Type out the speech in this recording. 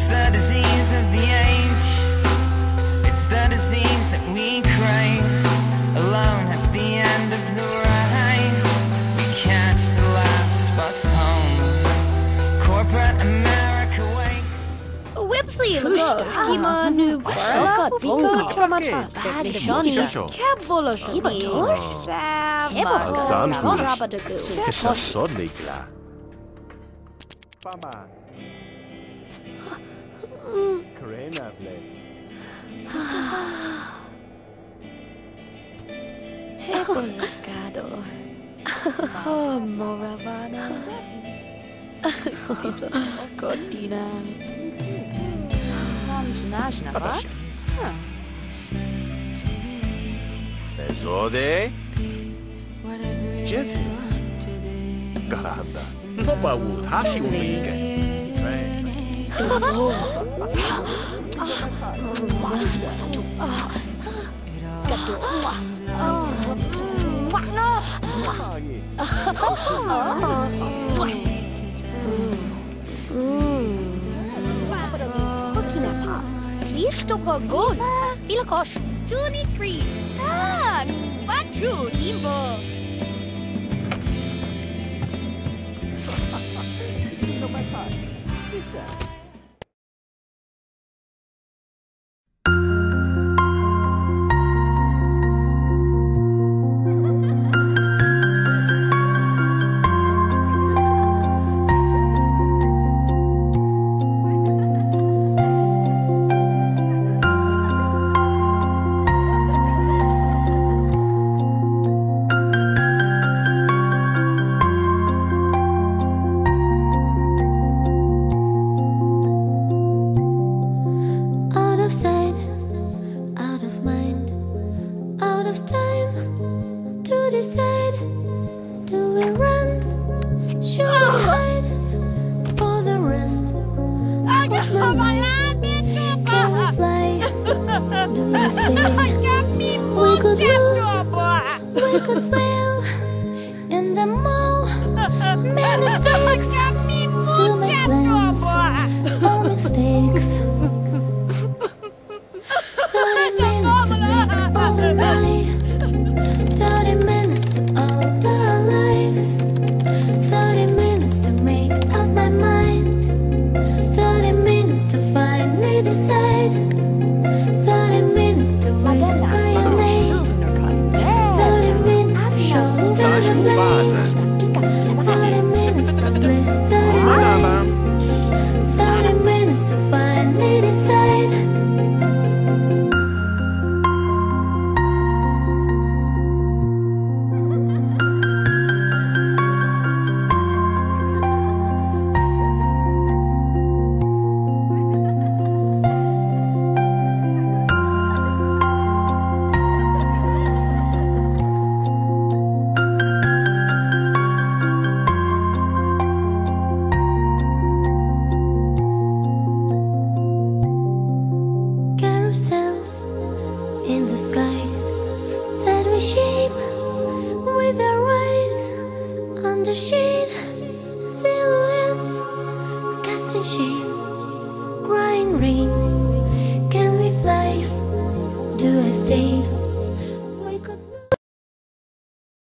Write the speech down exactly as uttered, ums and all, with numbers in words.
It's the disease of the age. It's the disease that we crave. Alone at the end of the ride, we catch the last bus home. Corporate America waits. Websley, look, Kima, new Baraka, Bika, Kramata, Shani, Cabolo, Ibatosh, Eba, Rabadagu, Essa só negra. Pama. Karena play. Hebolgado. Oh, Moravana. Godina. Pesode. Jeff. Garada. No baú, hashi o liga. Listo ko good. Pila kosh. twenty-three. Ah, bachu limbo. We could lose, we could fail in the moment it takes to make plans, no mistakes. Thirty minutes to make all the night, thirty minutes to alter our lives, thirty minutes to make up my mind, thirty minutes to finally decide, thirty minutes to whisper your name, thirty minutes to show the place, thirty minutes to bliss, thirty ways, thirty minutes to finally decide. Carousels in the sky that we shape with our eyes under shade, silhouettes casting shame, crying rain. Can we fly? Do I stay?